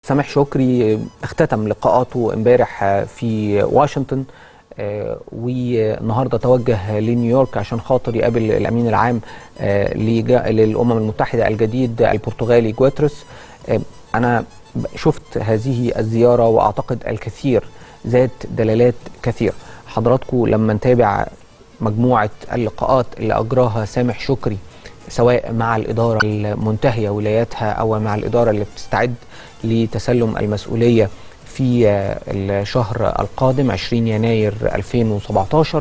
سامح شكري اختتم لقاءاته امبارح في واشنطن، والنهارده توجه لنيويورك عشان خاطر يقابل الامين العام للامم المتحده الجديد البرتغالي جوترس. انا شفت هذه الزياره واعتقد الكثير ذات دلالات كثيره. حضراتكم لما نتابع مجموعه اللقاءات اللي اجراها سامح شكري سواء مع الإدارة المنتهية ولاياتها أو مع الإدارة اللي بتستعد لتسلم المسؤولية في الشهر القادم 20 يناير 2017،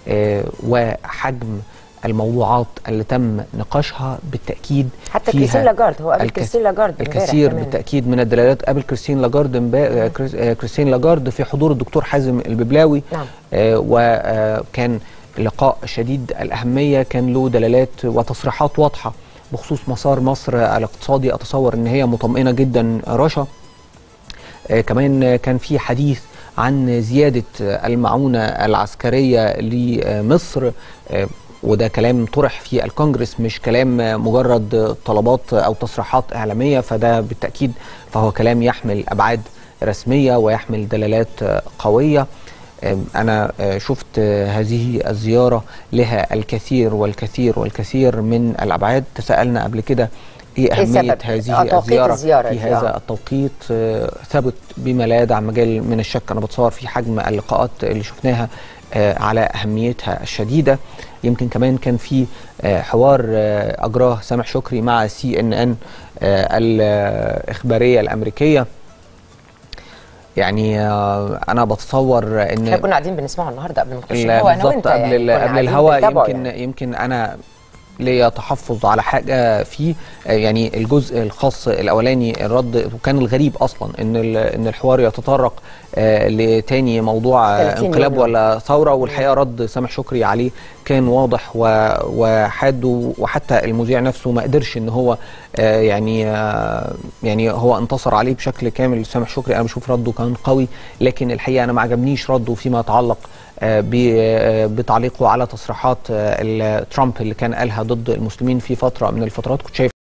وحجم الموضوعات اللي تم نقاشها بالتأكيد حتى كريستين لاجارد، هو قابل كريستين لاجارد الكثير بالتأكيد من الدلالات. قابل كريستين لاجارد كريستين لاجارد في حضور الدكتور حازم الببلاوي. نعم. وكان لقاء شديد الأهمية، كان له دلالات وتصريحات واضحة بخصوص مسار مصر الاقتصادي. أتصور أن هي مطمئنة جدا رشا. كمان كان في حديث عن زيادة المعونة العسكرية لمصر، وده كلام طرح في الكونجرس، مش كلام مجرد طلبات أو تصريحات إعلامية. فده بالتأكيد فهو كلام يحمل أبعاد رسمية ويحمل دلالات قوية. أنا شفت هذه الزيارة لها الكثير والكثير والكثير من الأبعاد. تساءلنا قبل كده إيه أهمية هذه الزيارة في هذا التوقيت. ثبت بما لا يدع مجال من الشك. أنا بتصور في حجم اللقاءات اللي شفناها على أهميتها الشديدة. يمكن كمان كان في حوار أجراه سامح شكري مع CNN الإخبارية الأمريكية. يعني انا بتصور ان احنا كنا قاعدين بنسمعه النهارده قبل ما نخش الهوا انا وانت، قبل الهوا. يمكن انا ليا تحفظ على حاجه فيه. يعني الجزء الخاص الاولاني الرد، وكان الغريب اصلا ان الحوار يتطرق لتاني موضوع انقلاب ولا ثوره، والحقيقه رد سامح شكري عليه كان واضح وحاد، وحتى المذيع نفسه ما قدرش ان هو يعني هو انتصر عليه بشكل كامل. سامح شكري انا بشوف رده كان قوي، لكن الحقيقه انا ما عجبنيش رده فيما يتعلق بتعليقه على تصريحات ترامب اللي كان قالها ضد المسلمين في فتره من الفترات. كنت شايف